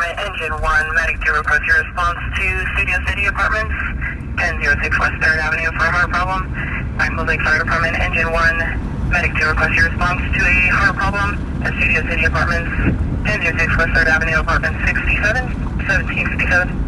Department, Engine 1, Medic 2, request your response to Studio City Apartments, 1006 West 3rd Avenue for a heart problem. I'm moving Fire Department, Engine 1, Medic 2, request your response to a heart problem at Studio City Apartments, 1006 West 3rd Avenue, Apartment 67, 1757.